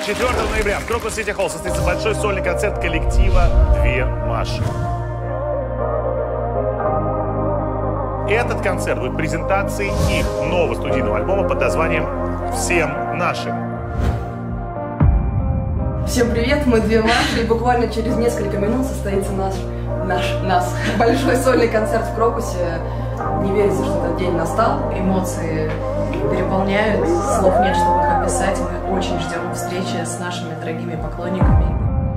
4 ноября в Крокус Сити Холл состоится большой сольный концерт коллектива «Две Маши». Этот концерт будет презентацией их нового студийного альбома под названием «Всем нашим». Всем привет, мы «Две Маши», и буквально через несколько минут состоится наш большой сольный концерт в Крокусе. Не верится, что этот день настал. Эмоции переполняют, слов нет, чтобы их описать. Мы очень ждем встречи с нашими дорогими поклонниками.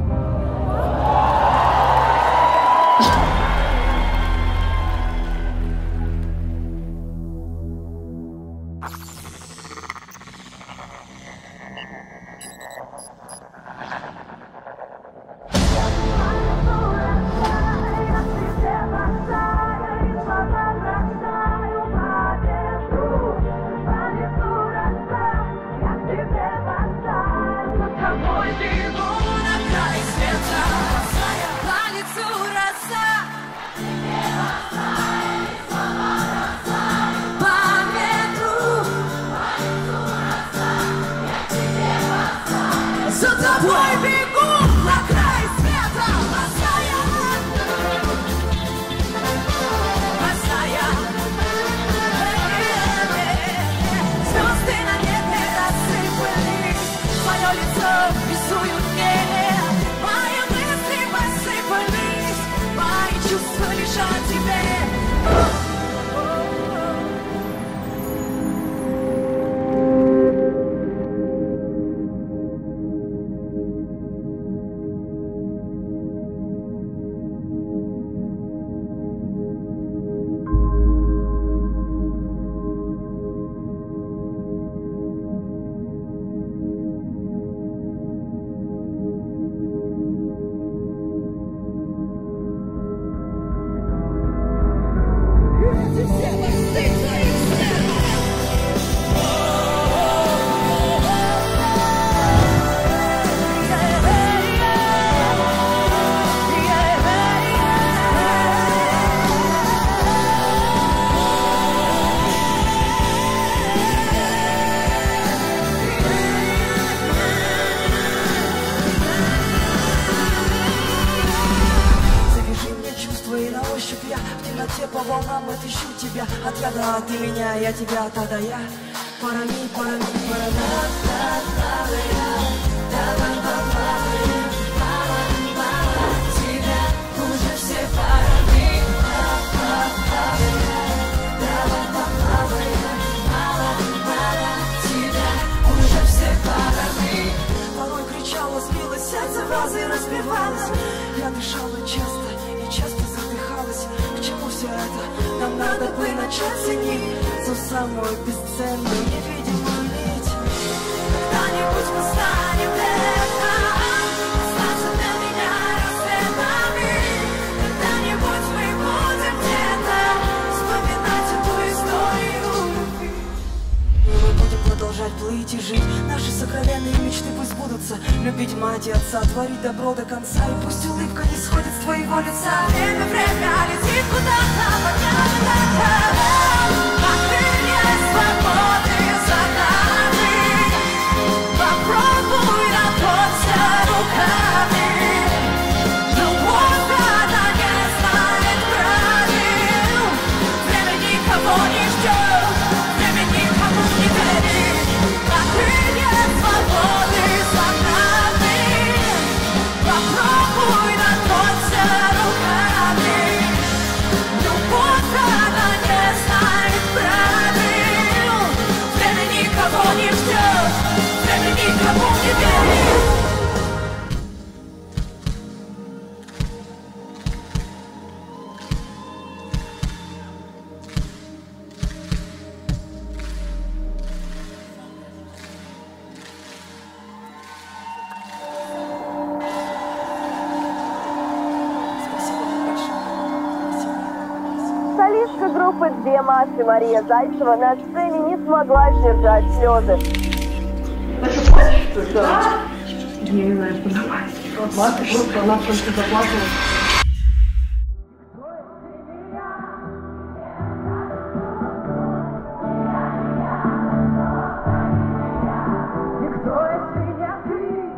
По волнам отыщу тебя, от яда ты меня, я тебя, тогда я. Парами, парами, тебя уже все парами. Тебя уже все парами. Порой кричала, злилась, сердце вазы разбивалось. Я дышала часто и часто задыхалась. К чему все это? Нам надо бы начать ценить ту самую бесценную невидимую нить. Когда-нибудь мы станем летом, остаться для меня рассветами. Когда-нибудь мы будем где-то вспоминать эту историю любви. И мы будем продолжать плыть и жить. Наши сокровенные мечты пусть сбудутся. Любить мать и отца, творить добро до конца. И пусть улыбка не сходит с твоего лица. Время летит куда-то, понятно. А крылья свободы за нами. Попробуй наткнуться руками. Любовь, она не знает правил. Время никого не ждет, время никому не верит. А крылья свободы за нами. Попробуй наткнуться руками. Любовь, она не знает правил. Время никого не ждет, время никому не верит. Солистка группы «Две Маши» Мария Зайцева на сцене не смогла сдержать слезы. Я не знаю, что добавить. Просто она просто заплакала. Никто, если не ты.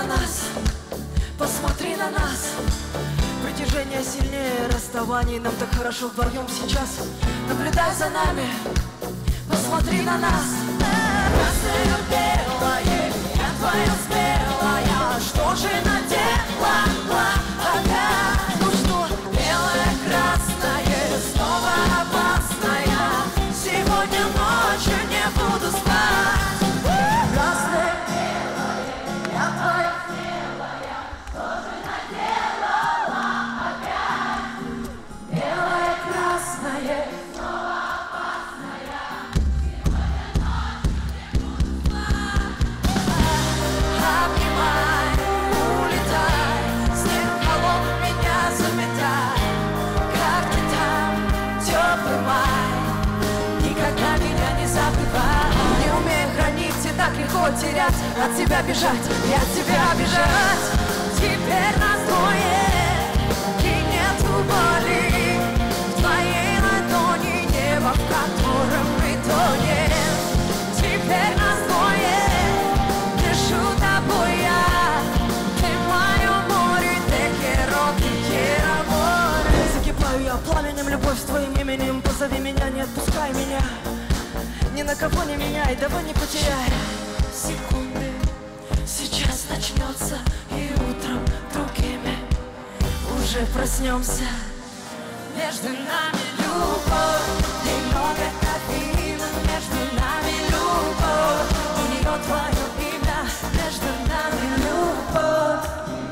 на нас, посмотри на нас. Притяжение сильнее расставаний, нам так хорошо вдвоем сейчас. Наблюдай за нами, посмотри на нас. Красное, белое, я твоя смелая, что же надела опять? Ну что, белое, красное, снова опасная. Сегодня ночью не буду спать. Красное, белое, я твоя смелая, что же наделала опять? Белое, красное, снова опасная. Сегодня ночью не буду спать. Обнимай, улетай, снег холодный меня заметай. Как ты там, теплый май, никогда меня не забывай. Не умею хранить и так легко терять, от тебя бежать и от тебя бежать. Теперь нас двое, и нету боли. В твоей ладони небо, в котором мы тонем. Теперь нас двое, дышу тобой я. Ты мое море, te quiero, te quiero, amor. Закипаю я пламенем, любовь с твоим именем. Позови меня, не отпускай меня. Ни на кого не меняй, давай не потеряй секунды. Сейчас начнется, и утром другими уже проснемся. Между нами любовь, немного кофеина. Между нами любовь, у нее твое имя. Между нами любовь,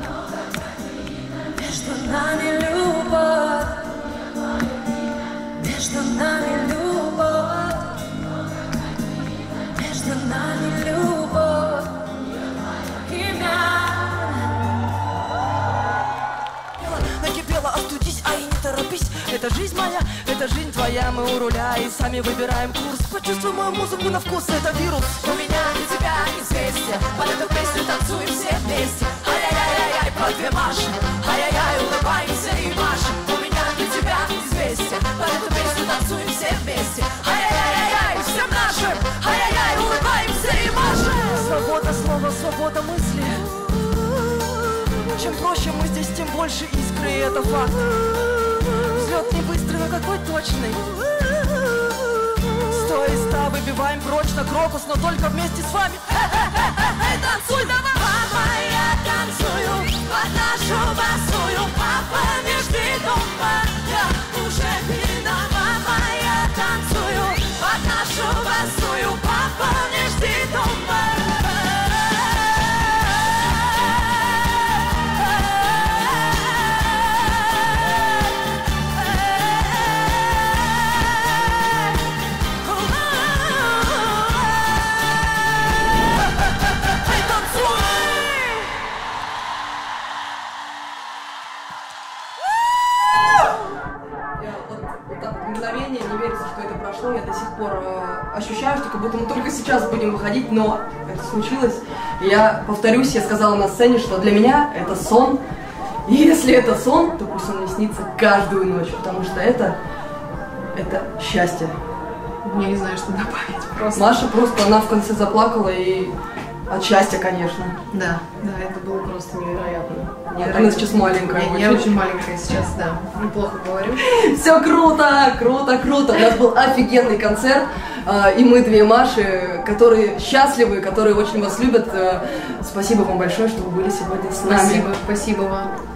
между нами любовь, между нами любовь, между нами любовь, имя. Накипело, остудись, а и не торопись. Это жизнь моя, это жизнь твоя. Мы у руля и сами выбираем курс. Почувствуй мою музыку на вкус, это вирус. У меня и тебя известие, под эту песню танцуем все вместе. Ай-яй-яй-яй, под две Маши. Ай-яй-яй, улыбаемся и машем. У меня для тебя известие, под эту песню танцуем все вместе. Ай-яй-яй-яй, всем нашим. Ай-яй-яй, улыбаемся и машем. Свобода слова, свобода мысли. Чем проще мы здесь, тем больше искры, и это факт. Взлет не быстрый, но какой точный. 100 из 100 выбиваем прочно крокус, но только вместе с вами. Танцуй, давай! Папа, я танцую под нашу басую. Папа, не жди дома, я уже видно. Папа, я танцую под нашу басую. Папа, не жди дома. Мгновение, не верится, что это прошло. Я до сих пор ощущаю, что как будто мы только сейчас будем выходить, но это случилось. И я повторюсь, я сказала на сцене, что для меня это сон. И если это сон, то пусть он мне снится каждую ночь, потому что это счастье. Я не знаю, что добавить. Просто. Маша просто, она в конце заплакала и от счастья, конечно. Да, это было просто невероятно. Она сейчас маленькая. Я очень маленькая сейчас, да. Неплохо говорю. Все круто, круто, круто. У нас был офигенный концерт. И мы две Маши, которые счастливы, которые очень вас любят. Спасибо вам большое, что вы были сегодня с нами. Спасибо вам.